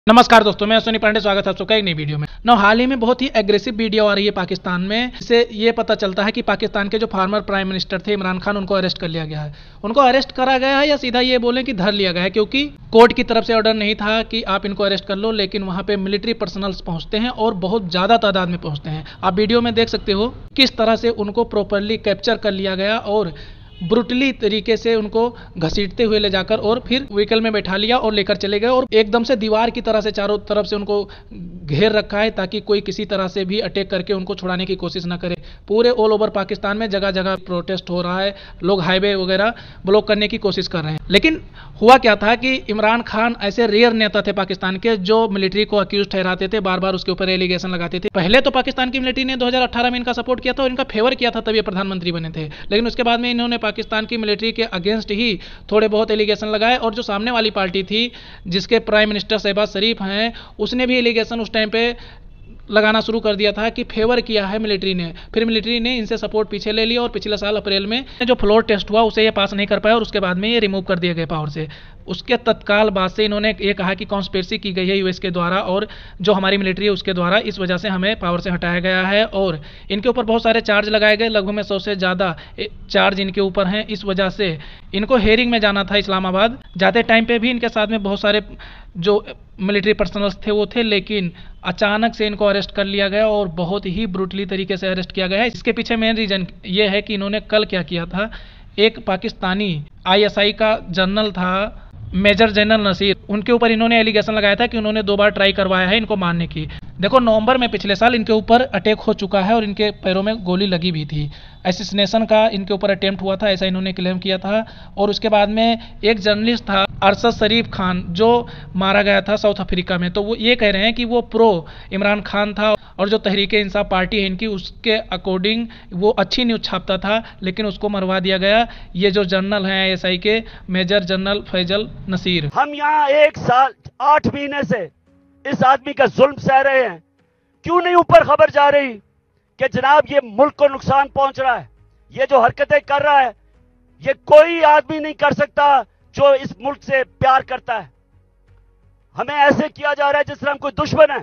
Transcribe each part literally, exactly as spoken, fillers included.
नमस्कार दोस्तों, मैं सोनी पांडे, स्वागत है आपका एक नई वीडियो में। ना हाल ही में बहुत ही एग्रेसिव वीडियो आ रही है पाकिस्तान में। इससे ये पता चलता है कि पाकिस्तान के जो फॉर्मर प्राइम मिनिस्टर थे इमरान खान, उनको अरेस्ट कर लिया गया है। उनको अरेस्ट करा गया है या सीधा ये बोलें कि धर लिया गया है, क्योंकि कोर्ट की तरफ से ऑर्डर नहीं था कि आप इनको अरेस्ट कर लो, लेकिन वहाँ पे मिलिट्री पर्सनल्स पहुँचते हैं और बहुत ज़्यादा तादाद में पहुँचते हैं। आप वीडियो में देख सकते हो किस तरह से उनको प्रॉपरली कैप्चर कर लिया गया और ब्रुटली तरीके से उनको घसीटते हुए ले जाकर और फिर व्हीकल में बैठा लिया और लेकर चले गए और एकदम से दीवार की तरह से चारों तरफ से उनको घेर रखा है ताकि कोई किसी तरह से भी अटैक करके उनको छुड़ाने की कोशिश ना करे। पूरे ऑल ओवर पाकिस्तान में जगह जगह प्रोटेस्ट हो रहा है, लोग हाईवे वगैरह ब्लॉक करने की कोशिश कर रहे हैं। लेकिन हुआ क्या था कि इमरान खान ऐसे रेयर नेता थे पाकिस्तान के जो मिलिट्री को अक्यूज ठहराते थे, बार बार उसके ऊपर एलिगेशन लगाते थे। पहले तो पाकिस्तान की मिलिट्री ने दो हज़ार अठारह में इनका सपोर्ट किया था और इनका फेवर किया था, तब ये प्रधानमंत्री बने थे। लेकिन उसके बाद में इन्होंने पाकिस्तान की मिलिट्री के अगेंस्ट ही थोड़े बहुत एलिगेशन लगाए और जो सामने वाली पार्टी थी जिसके प्राइम मिनिस्टर शहबाज शरीफ हैं, उसने भी एलिगेशन उस टाइम पे लगाना शुरू कर दिया था कि फेवर किया है मिलिट्री ने। फिर मिलिट्री ने इनसे सपोर्ट पीछे ले लिया और पिछले साल अप्रैल में जो फ्लोर टेस्ट हुआ उसे ये पास नहीं कर पाया और उसके बाद में ये रिमूव कर दिए गए पावर से। उसके तत्काल बाद से इन्होंने ये कहा कि कॉन्स्पिरेसी की गई है यूएस के द्वारा और जो हमारी मिलिट्री है उसके द्वारा, इस वजह से हमें पावर से हटाया गया है और इनके ऊपर बहुत सारे चार्ज लगाए गए। लगभग में सौ से ज़्यादा चार्ज इनके ऊपर हैं। इस वजह से इनको हेयरिंग में जाना था इस्लामाबाद। जाते टाइम पे भी इनके साथ में बहुत सारे जो मिलिट्री पर्सनल्स थे वो थे, लेकिन अचानक से इनको अरेस्ट कर लिया गया और बहुत ही ब्रूटली तरीके से अरेस्ट किया गया है। इसके पीछे मेन रीज़न ये है कि इन्होंने कल क्या किया था। एक पाकिस्तानी आईएसआई का जनरल था, मेजर जनरल नसीर, उनके ऊपर इन्होंने एलिगेशन लगाया था कि उन्होंने दो बार ट्राई करवाया है इनको मारने की। देखो, नवंबर में पिछले साल इनके ऊपर अटैक हो चुका है और इनके पैरों में गोली लगी भी थी। असैसिनेशन का इनके ऊपर अटेम्प्ट हुआ था, ऐसा इन्होंने क्लेम किया था। और उसके बाद में एक जर्नलिस्ट था अरशद शरीफ खान जो मारा गया था साउथ अफ्रीका में, तो वो ये कह रहे हैं कि वो प्रो इमरान खान था और जो तहरीक इंसाफ पार्टी है इनकी, उसके अकॉर्डिंग वो अच्छी न्यूज़ छापता था, लेकिन उसको मरवा दिया गया। ये जो जनरल हैं आईएसआई के, मेजर जनरल फैजल नसीर। हम यहाँ एक साल आठ महीने से इस आदमी का जुल्म सह रहे हैं। क्यों नहीं ऊपर खबर जा रही कि जनाब ये मुल्क को नुकसान पहुंच रहा है, ये जो हरकतें कर रहा है ये कोई आदमी नहीं कर सकता जो इस मुल्क से प्यार करता है। हमें ऐसे किया जा रहा है जिस तरह हम कोई दुश्मन है।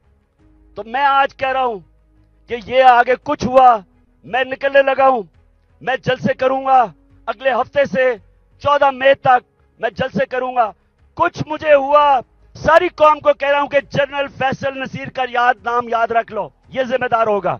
तो मैं आज कह रहा हूं कि ये आगे कुछ हुआ, मैं निकलने लगा हूं। मैं जलसे करूंगा अगले हफ्ते से चौदह मई तक, मैं जलसे करूंगा। कुछ मुझे हुआ, सारी कौम को कह रहा हूं कि जनरल फैसल नसीर का याद नाम याद रख लो, ये जिम्मेदार होगा।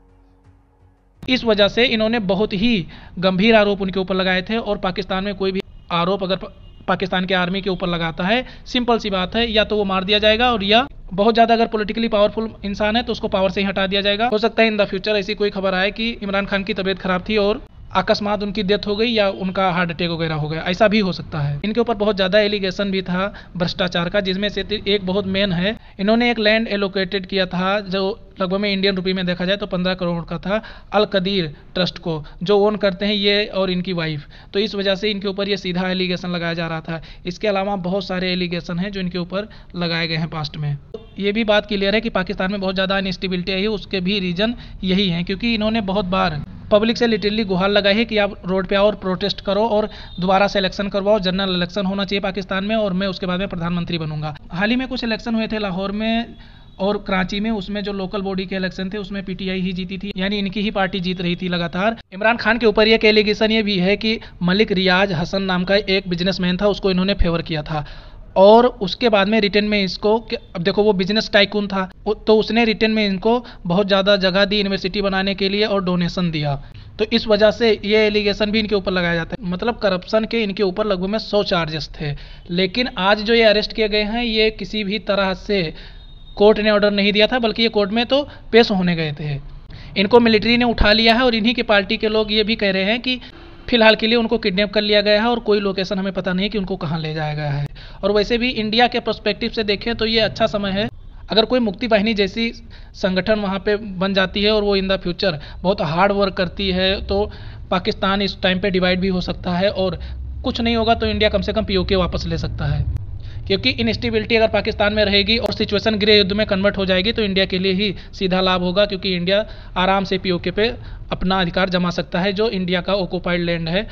इस वजह से इन्होंने बहुत ही गंभीर आरोप उनके ऊपर लगाए थे और पाकिस्तान में कोई भी आरोप अगर पाकिस्तान के आर्मी के ऊपर लगाता है, सिंपल सी बात है, या तो वो मार दिया जाएगा और या बहुत ज़्यादा अगर पॉलिटिकली पावरफुल इंसान है तो उसको पावर से ही हटा दिया जाएगा। हो सकता है इन द फ्यूचर ऐसी कोई खबर आए कि इमरान खान की तबीयत खराब थी और अकस्मात उनकी डेथ हो गई या उनका हार्ट अटैक वगैरह हो गया, ऐसा भी हो सकता है। इनके ऊपर बहुत ज़्यादा एलिगेशन भी था भ्रष्टाचार का, जिसमें से एक बहुत मेन है, इन्होंने एक लैंड एलोकेटेड किया था जो लगभग में इंडियन रुपये में देखा जाए तो पंद्रह करोड़ का था, अल कदीर ट्रस्ट को, जो ओन करते हैं ये और इनकी वाइफ। तो इस वजह से इनके ऊपर ये सीधा एलिगेशन लगाया जा रहा था। इसके अलावा बहुत सारे एलिगेशन हैं जो इनके ऊपर लगाए गए हैं पास्ट में। ये भी बात क्लियर है कि पाकिस्तान में बहुत ज़्यादा अनस्टेबिलिटी आई है, उसके भी रीज़न यही हैं, क्योंकि इन्होंने बहुत बार पब्लिक से लिटरली गुहार लगाई है कि आप रोड पे आओ और प्रोटेस्ट करो और दोबारा से इलेक्शन करवाओ, जनरल इलेक्शन होना चाहिए पाकिस्तान में और मैं उसके बाद में प्रधानमंत्री बनूंगा। हाल ही में कुछ इलेक्शन हुए थे लाहौर में और कराची में, उसमें जो लोकल बॉडी के इलेक्शन थे उसमें पीटीआई ही जीती थी, यानी इनकी ही पार्टी जीत रही थी लगातार। इमरान खान के ऊपर एक एलिगेशन ये भी है कि मलिक रियाज हसन नाम का एक बिजनेसमैन था, उसको इन्होंने फेवर किया था और उसके बाद में रिटर्न में इसको, अब देखो वो बिजनेस टाइकून था तो उसने रिटर्न में इनको बहुत ज़्यादा जगह दी यूनिवर्सिटी बनाने के लिए और डोनेशन दिया। तो इस वजह से ये एलिगेशन भी इनके ऊपर लगाया जाता है। मतलब करप्शन के इनके ऊपर लगभग में सौ चार्जेस थे। लेकिन आज जो ये अरेस्ट किए गए हैं ये किसी भी तरह से कोर्ट ने ऑर्डर नहीं दिया था, बल्कि ये कोर्ट में तो पेश होने गए थे। इनको मिलिट्री ने उठा लिया है और इन्हीं की पार्टी के लोग ये भी कह रहे हैं कि फिलहाल के लिए उनको किडनैप कर लिया गया है और कोई लोकेशन हमें पता नहीं कि उनको कहाँ ले जाया गया है। और वैसे भी इंडिया के पर्सपेक्टिव से देखें तो ये अच्छा समय है। अगर कोई मुक्ति वाहिनी जैसी संगठन वहाँ पे बन जाती है और वो इन द फ्यूचर बहुत हार्ड वर्क करती है तो पाकिस्तान इस टाइम पे डिवाइड भी हो सकता है और कुछ नहीं होगा तो इंडिया कम से कम पीओके वापस ले सकता है। क्योंकि इनस्टेबिलिटी अगर पाकिस्तान में रहेगी और सिचुएशन गृह युद्ध में कन्वर्ट हो जाएगी तो इंडिया के लिए ही सीधा लाभ होगा, क्योंकि इंडिया आराम से पीओके पे अपना अधिकार जमा सकता है जो इंडिया का ऑक्युपाइड लैंड है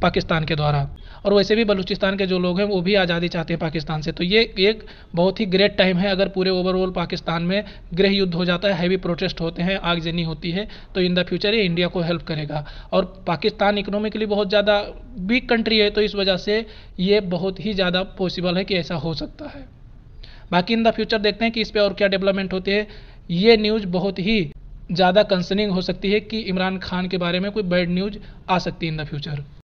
पाकिस्तान के द्वारा। और वैसे भी बलूचिस्तान के जो लोग हैं वो भी आज़ादी चाहते हैं पाकिस्तान से। तो ये एक बहुत ही ग्रेट टाइम है। अगर पूरे ओवरऑल पाकिस्तान में गृह युद्ध हो जाता है, हैवी प्रोटेस्ट होते हैं, आगजनी होती है, तो इन द फ्यूचर ये इंडिया को हेल्प करेगा। और पाकिस्तान इकोनॉमिकली बहुत ज़्यादा वीक कंट्री है, तो इस वजह से ये बहुत ही ज़्यादा पॉसिबल है कि ऐसा हो सकता है। बाकी इन द फ्यूचर देखते हैं कि इस पर और क्या डेवलपमेंट होते हैं। ये न्यूज़ बहुत ही ज़्यादा कंसर्निंग हो सकती है कि इमरान खान के बारे में कोई बैड न्यूज़ आ सकती है इन द फ्यूचर।